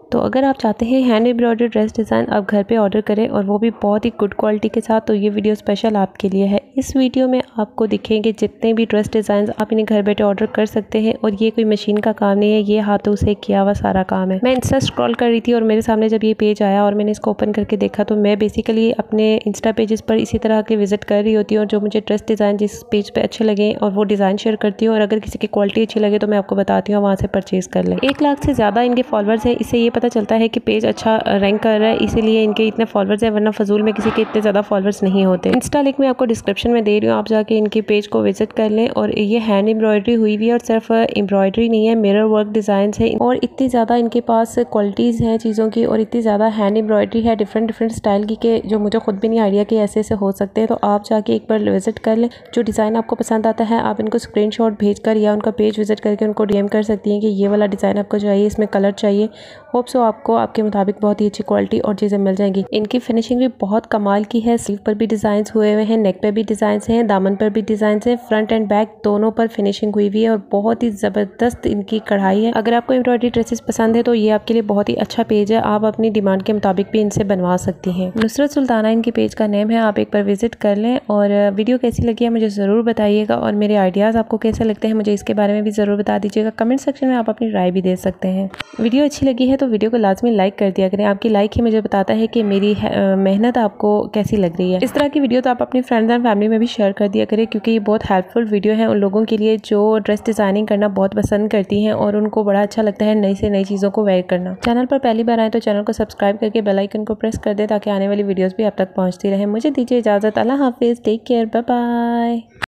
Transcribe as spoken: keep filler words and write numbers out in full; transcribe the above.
तो अगर आप चाहते हैं हैंड एम्ब्रॉयडरी ड्रेस डिज़ाइन आप घर पे ऑर्डर करें और वो भी बहुत ही गुड क्वालिटी के साथ, तो ये वीडियो स्पेशल आपके लिए है। इस वीडियो में आपको दिखेंगे जितने भी ड्रेस डिज़ाइन आप इन्हें घर बैठे ऑर्डर कर सकते हैं। और ये कोई मशीन का काम नहीं है, ये हाथों से किया हुआ सारा काम है। मैं इंस्टा स्क्रॉल कर रही थी और मेरे सामने जब ये पेज आया और मैंने इसको ओपन करके देखा, तो मैं बेसिकली अपने इंस्टा पेजेस पर इसी तरह के विजिट कर रही होती हूँ और जो मुझे ड्रेस डिज़ाइन जिस पेज पे अच्छे लगे और वो डिज़ाइन शेयर करती हूँ, और अगर किसी की क्वालिटी अच्छी लगे तो मैं आपको बताती हूँ, वहाँ से परचेज कर लें। एक लाख से ज़्यादा इनके फॉलोअर्स हैं, इससे ये पता चलता है कि पेज अच्छा रैंक कर रहा है, इसीलिए इनके इतने फॉलोअर्स हैं, वरना फजूल में किसी के इतने ज़्यादा फॉलोअर्स नहीं होते। इंस्टा लिंक मैं आपको डिस्क्रिप्शन में दे रही हूँ, आप जाके इनके पेज को विजिट कर लें। और ये हैंड एम्ब्रॉयडरी हुई हुई है और सिर्फ एम्ब्रॉयडरी नहीं है, मिरर वर्क डिज़ाइन है और इतनी ज़्यादा इनके पास क्वालिटीज़ हैं चीज़ों की, और इतनी ज़्यादा हैंड एम्ब्रॉयडरी है डिफरेंट डिफरेंट स्टाइल की कि जो मुझे खुद भी नहीं आइडिया कि ऐसे ऐसे हो सकते हैं। तो आप जाके एक बार विजिट कर लें। जो डिज़ाइन आपको पसंद आता है आप इनको स्क्रीनशॉट भेजकर या उनका पेज विजिट करके उनको डीएम कर सकती हैं कि ये वाला डिज़ाइन आपको चाहिए, इसमें कलर चाहिए। होप सो आपको आपके मुताबिक बहुत ही अच्छी क्वालिटी और चीज़ें मिल जाएंगी। इनकी फिनिशिंग भी बहुत कमाल की है। स्लीव पर भी डिज़ाइन हुए हुए हैं, नेक पे भी डिज़ाइन हैं, दामन पर भी डिज़ाइन हैं, फ्रंट एंड बैक दोनों पर फिनिशिंग हुई हुई है और बहुत ही ज़बरदस्त इनकी कढ़ाई है। अगर आपको एम्ब्रॉयडरी ड्रेसेस पसंद है तो ये आपके लिए बहुत ही अच्छा पेज है, आप अपनी डिमांड के मुताबिक भी इनसे बनवा सकती हैं। नुसरत सुल्ताना इनकी पेज का नेम है, आप एक बार विजिट कर लें। और वीडियो कैसी लगी है मुझे ज़रूर बताइएगा, और मेरे आइडियाज़ आपको कैसे लगते हैं मुझे इसके बारे में भी ज़रूर बता दीजिएगा। कमेंट सेक्शन में आप अपनी राय भी दे सकते हैं। वीडियो अच्छी लगी है तो वीडियो को लाजमी लाइक कर दिया करें, आपकी लाइक ही मुझे बताता है कि मेरी मेहनत आपको कैसी लग रही है। इस तरह की वीडियो तो आप अपनी फ्रेंड्स एंड फैमिली में भी शेयर कर दिया करें, क्योंकि ये बहुत हेल्पफुल वीडियो है उन लोगों के लिए जो ड्रेस डिज़ाइनिंग करना बहुत पसंद करती हैं और उनको बड़ा अच्छा लगता है नई से नई चीज़ों को वेयर करना। चैनल पर पहली बार आए तो चैनल को सब्सक्राइब करके बेल आइकन को प्रेस कर दें ताकि आने वाली वीडियोज़ भी आप तक पहुँचती रहें। मुझे दीजिए इजाज़त, अल्लाह हाफिज़, टेक केयर, बाय बाय।